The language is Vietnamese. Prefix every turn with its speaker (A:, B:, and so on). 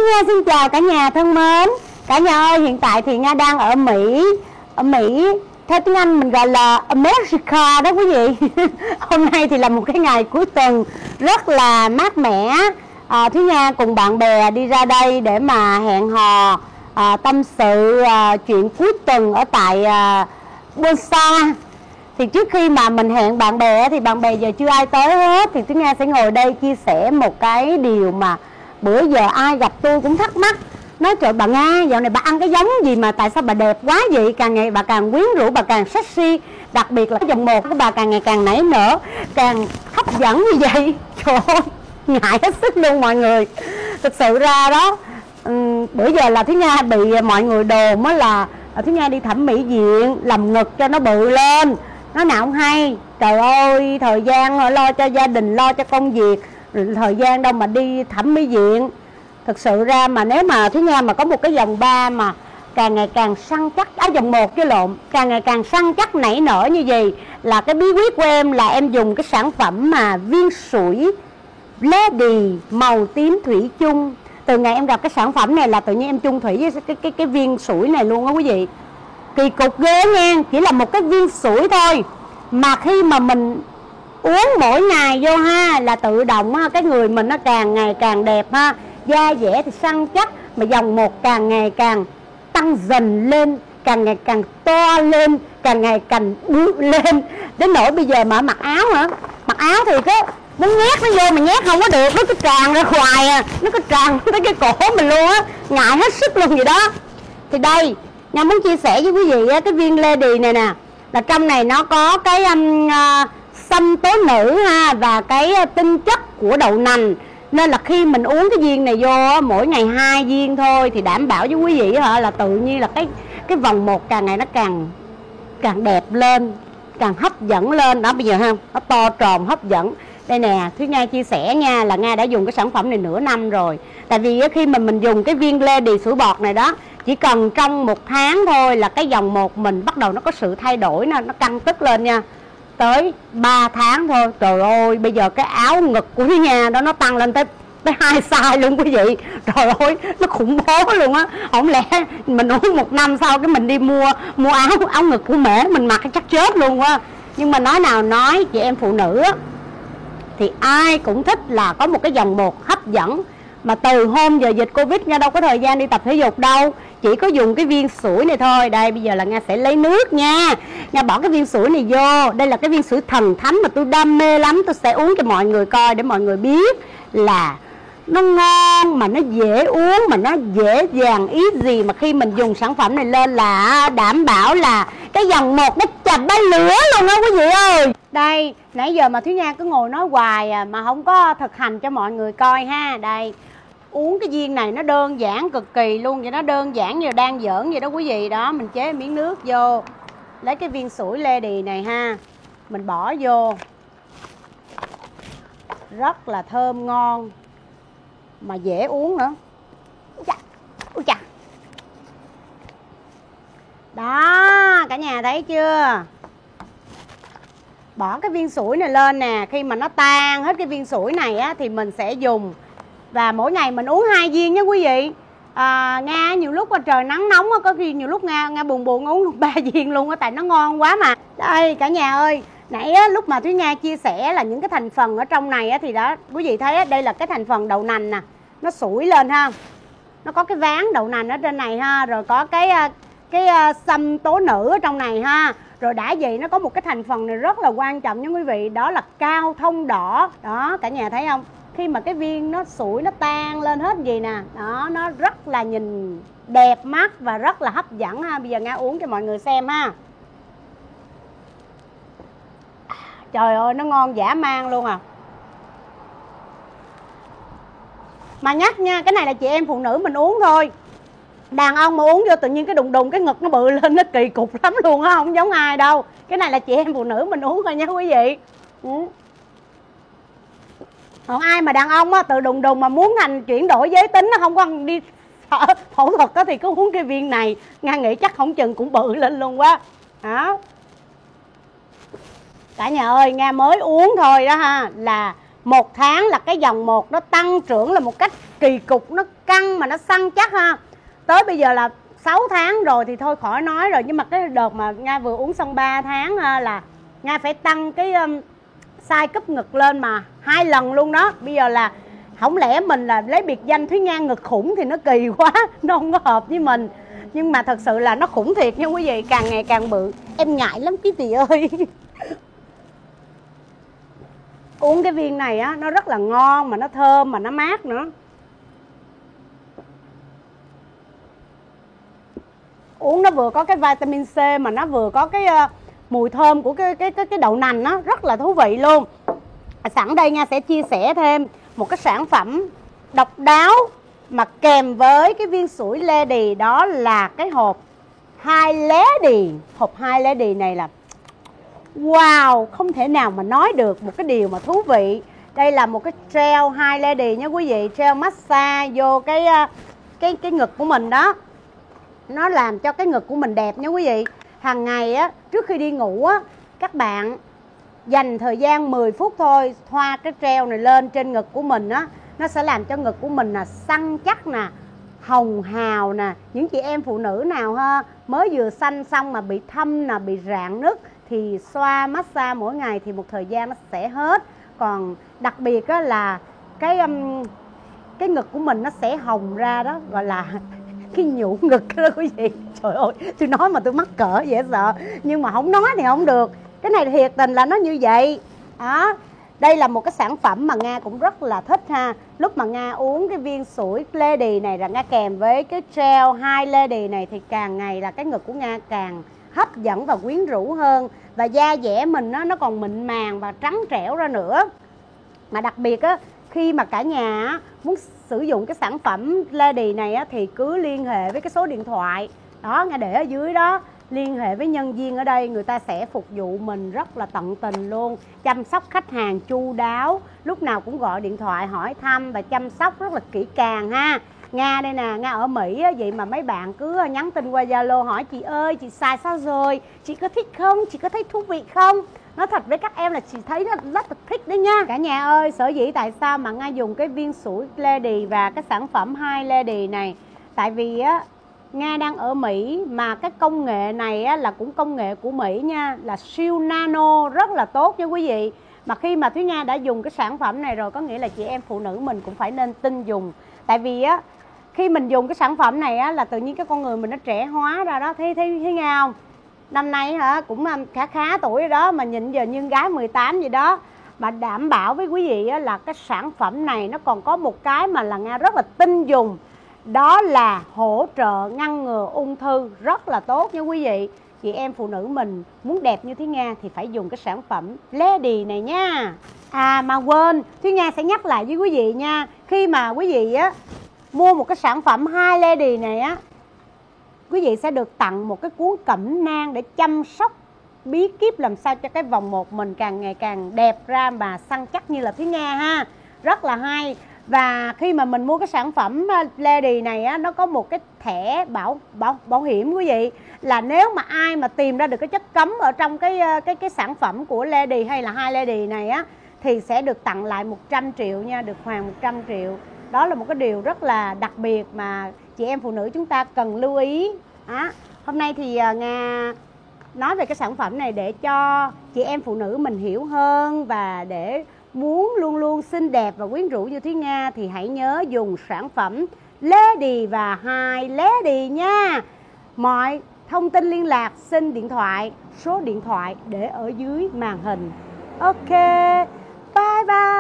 A: Nga xin chào cả nhà thân mến. Cả nhà ơi, hiện tại thì Nga đang ở Mỹ. Ở Mỹ, theo tiếng Anh mình gọi là America đó quý vị. Hôm nay thì là một cái ngày cuối tuần rất là mát mẻ. Thúy Nga cùng bạn bè đi ra đây để mà hẹn hò, tâm sự chuyện cuối tuần ở tại Bonsa. Thì trước khi mà mình hẹn bạn bè thì bạn bè giờ chưa ai tới hết. Thì Thúy Nga sẽ ngồi đây chia sẻ một cái điều mà bữa giờ ai gặp tôi cũng thắc mắc. Nói trời bà Nga, dạo này bà ăn cái giống gì mà tại sao bà đẹp quá vậy? Càng ngày bà càng quyến rũ, bà càng sexy. Đặc biệt là cái dòng một của bà càng ngày càng nảy nở, càng hấp dẫn như vậy. Trời ơi, ngại hết sức luôn mọi người. Thực sự ra đó, bữa giờ là Thúy Nga bị mọi người đồn á là Thúy Nga đi thẩm mỹ viện làm ngực cho nó bự lên. Nó nào không hay. Trời ơi, thời gian lo cho gia đình, lo cho công việc, thời gian đâu mà đi thẩm mỹ viện. Thực sự ra mà nếu mà Thúy Nga mà có một cái vòng 3 mà càng ngày càng săn chắc, vòng 1 chứ lộn, càng ngày càng săn chắc nảy nở như vậy, là cái bí quyết của em là em dùng cái sản phẩm mà viên sủi Lady màu tím thủy chung. Từ ngày em gặp cái sản phẩm này là tự nhiên em chung thủy với cái viên sủi này luôn á quý vị. Kỳ cục ghê nha, chỉ là một cái viên sủi thôi mà khi mà mình uống mỗi ngày vô ha, là tự động ha, cái người mình nó càng ngày càng đẹp ha, da dẻ thì săn chắc, mà vòng 1 càng ngày càng tăng dần lên, càng ngày càng to lên, càng ngày càng bự lên. Đến nỗi bây giờ mà mặc áo hả, mặc áo thì cái muốn nhét nó vô mà nhét không có được, nó cứ tràn ra ngoài à, nó cứ tràn tới cái cổ mình luôn á, ngại hết sức luôn vậy đó. Thì đây, Nga muốn chia sẻ với quý vị á, cái viên Lady này nè, là trong này nó có cái xâm tố nữ ha, và cái tinh chất của đậu nành. Nên là khi mình uống cái viên này vô mỗi ngày 2 viên thôi thì đảm bảo với quý vị là tự nhiên là cái vòng 1 càng ngày nó càng đẹp lên, càng hấp dẫn lên đó. Bây giờ ha, nó to tròn hấp dẫn. Đây nè, Thúy Nga chia sẻ nha, là Nga đã dùng cái sản phẩm này nửa năm rồi. Tại vì khi mà mình dùng cái viên Lady sủi bọt này đó, chỉ cần trong 1 tháng thôi là cái vòng 1 mình bắt đầu nó có sự thay đổi, nó căng tức lên nha. Tới 3 tháng thôi, trời ơi, bây giờ cái áo ngực của Thúy Nga đó nó tăng lên tới 2 size luôn quý vị. Trời ơi, nó khủng bố luôn á. Không lẽ mình uống 1 năm sau cái mình đi mua áo ngực của mẹ mình mặc chắc chết luôn á. Nhưng mà nói nào nói, chị em phụ nữ á, thì ai cũng thích là có một cái vòng 1 hấp dẫn. Mà từ hôm giờ dịch Covid Nga đâu có thời gian đi tập thể dục đâu, chỉ có dùng cái viên sủi này thôi. Đây bây giờ là Nga sẽ lấy nước nha, Nga bỏ cái viên sủi này vô. Đây là cái viên sủi thần thánh mà tôi đam mê lắm. Tôi sẽ uống cho mọi người coi để mọi người biết là nó ngon, mà nó dễ uống, mà nó dễ dàng ý gì. Mà khi mình dùng sản phẩm này lên là đảm bảo là cái vòng 1 nó chập bay lửa luôn đó quý vị ơi. Đây, nãy giờ mà Thúy Nga cứ ngồi nói hoài mà không có thực hành cho mọi người coi ha. Đây, uống cái viên này nó đơn giản cực kỳ luôn vậy đó, đơn giản như đang giỡn vậy đó quý vị. Đó, mình chế miếng nước vô, lấy cái viên sủi Lady này ha, mình bỏ vô, rất là thơm ngon mà dễ uống nữa. Ui chà. Đó, cả nhà thấy chưa? Bỏ cái viên sủi này lên nè, khi mà nó tan hết cái viên sủi này á thì mình sẽ dùng. Và mỗi ngày mình uống 2 viên nha quý vị. Nga nhiều lúc mà trời nắng nóng á, có khi nhiều lúc Nga buồn uống luôn 3 viên luôn á, tại nó ngon quá mà. Đây cả nhà ơi, nãy á, lúc mà Thúy Nga chia sẻ là những cái thành phần ở trong này á, thì đó quý vị thấy á, đây là cái thành phần đậu nành nè, nó sủi lên ha, nó có cái ván đậu nành ở trên này ha, rồi có cái xâm tố nữ ở trong này ha. Rồi đã vậy nó có một cái thành phần này rất là quan trọng nha quý vị, đó là cao thông đỏ. Đó, cả nhà thấy không? Khi mà cái viên nó sủi nó tan lên hết gì nè, đó, nó rất là nhìn đẹp mắt và rất là hấp dẫn ha. Bây giờ Nga uống cho mọi người xem ha. Trời ơi, nó ngon dã man luôn à. Mà nhắc nha, cái này là chị em phụ nữ mình uống thôi. Đàn ông mà uống vô tự nhiên cái đùng cái ngực nó bự lên, nó kỳ cục lắm luôn á, không giống ai đâu. Cái này là chị em phụ nữ mình uống thôi nha quý vị. Còn ai mà đàn ông á, tự đùng mà muốn chuyển đổi giới tính, nó không có đi phẫu thuật á, thì cứ uống cái viên này. Nga nghĩ chắc không chừng cũng bự lên luôn quá. Đó. Cả nhà ơi, Nga mới uống thôi đó ha, là 1 tháng là cái dòng 1 nó tăng trưởng là một cách kỳ cục, nó căng mà nó săn chắc ha. Tới bây giờ là 6 tháng rồi thì thôi khỏi nói rồi. Nhưng mà cái đợt mà Nga vừa uống xong 3 tháng là Nga phải tăng cái size cúp ngực lên mà 2 lần luôn đó. Bây giờ là không lẽ mình là lấy biệt danh Thúy Nga ngực khủng thì nó kỳ quá, nó không có hợp với mình. Nhưng mà thật sự là nó khủng thiệt nha quý vị, càng ngày càng bự. Em ngại lắm quý vị ơi. Uống cái viên này á, nó rất là ngon mà nó thơm mà nó mát nữa. Uống nó vừa có cái vitamin C mà nó vừa có cái mùi thơm của cái đậu nành, nó rất là thú vị luôn. Sẵn đây Nga sẽ chia sẻ thêm một cái sản phẩm độc đáo mà kèm với cái viên sủi Lady, đó là cái hộp Hai Lady. Hộp Hai Lady này là wow, không thể nào mà nói được một cái điều mà thú vị. Đây là một cái gel Hai Lady nha quý vị, gel massage vô cái ngực của mình đó. Nó làm cho cái ngực của mình đẹp nha quý vị. Hàng ngày á, trước khi đi ngủ á, các bạn dành thời gian 10 phút thôi, thoa cái gel này lên trên ngực của mình á, nó sẽ làm cho ngực của mình là săn chắc nè, hồng hào nè. Những chị em phụ nữ nào ha mới vừa xanh xong mà bị thâm nè, bị rạn nứt thì xoa massage mỗi ngày thì một thời gian nó sẽ hết. Còn đặc biệt á là cái ngực của mình nó sẽ hồng ra đó, gọi là cái nhũ ngực đó quý vị. Trời ơi, tôi nói mà tôi mắc cỡ dễ sợ, nhưng mà không nói thì không được. Cái này thiệt tình là nó như vậy đó. Đây là một cái sản phẩm mà Nga cũng rất là thích ha. Lúc mà Nga uống cái viên sủi Lady này là Nga kèm với cái gel Hai Lady này thì càng ngày là cái ngực của Nga càng hấp dẫn và quyến rũ hơn. Và da dẻ mình nó còn mịn màng và trắng trẻo ra nữa. Mà đặc biệt á, khi mà cả nhà muốn sử dụng cái sản phẩm Lady này á, thì cứ liên hệ với cái số điện thoại đó, Nga để ở dưới đó. Liên hệ với nhân viên ở đây, người ta sẽ phục vụ mình rất là tận tình luôn. Chăm sóc khách hàng chu đáo, lúc nào cũng gọi điện thoại hỏi thăm và chăm sóc rất là kỹ càng ha. Nga đây nè, Nga ở Mỹ á, vậy mà mấy bạn cứ nhắn tin qua Zalo hỏi chị ơi, chị xài sao rồi? Chị có thích không? Chị có thấy thú vị không? Nói thật với các em là chị thấy rất là thích đấy nha. Cả nhà ơi, sở dĩ tại sao mà Nga dùng cái viên sủi Lady và cái sản phẩm Hai Lady này, tại vì á, Nga đang ở Mỹ mà cái công nghệ này á, là cũng công nghệ của Mỹ nha, là siêu nano, rất là tốt nha quý vị. Mà khi mà Thúy Nga đã dùng cái sản phẩm này rồi, có nghĩa là chị em phụ nữ mình cũng phải nên tin dùng. Tại vì á, khi mình dùng cái sản phẩm này á, là tự nhiên cái con người mình nó trẻ hóa ra đó. Thấy Nga không? Năm nay hả cũng khá tuổi rồi đó, mà nhìn giờ như gái 18 gì đó. Mà đảm bảo với quý vị á, là cái sản phẩm này nó còn có một cái mà là Nga rất là tin dùng. Đó là hỗ trợ ngăn ngừa ung thư, rất là tốt nha quý vị. Chị em phụ nữ mình muốn đẹp như Thúy Nga thì phải dùng cái sản phẩm Lady này nha. Mà quên, Thúy Nga sẽ nhắc lại với quý vị nha. Khi mà quý vị á mua một cái sản phẩm Hai Lady này á, quý vị sẽ được tặng một cái cuốn cẩm nang để chăm sóc bí kíp làm sao cho cái vòng một mình càng ngày càng đẹp ra mà săn chắc như là Thúy Nga ha. Rất là hay. Và khi mà mình mua cái sản phẩm Lady này á, nó có một cái thẻ bảo hiểm quý vị, là nếu mà ai mà tìm ra được cái chất cấm ở trong cái sản phẩm của Lady hay là Hai Lady này á, thì sẽ được tặng lại 100 triệu nha, được hoàn 100 triệu. Đó là một cái điều rất là đặc biệt mà chị em phụ nữ chúng ta cần lưu ý. Hôm nay thì Nga nói về cái sản phẩm này để cho chị em phụ nữ mình hiểu hơn, và để muốn luôn luôn xinh đẹp và quyến rũ như Thúy Nga thì hãy nhớ dùng sản phẩm Lady và Hai Lady nha. Mọi thông tin liên lạc xin điện thoại, số điện thoại để ở dưới màn hình. Ok, bye bye.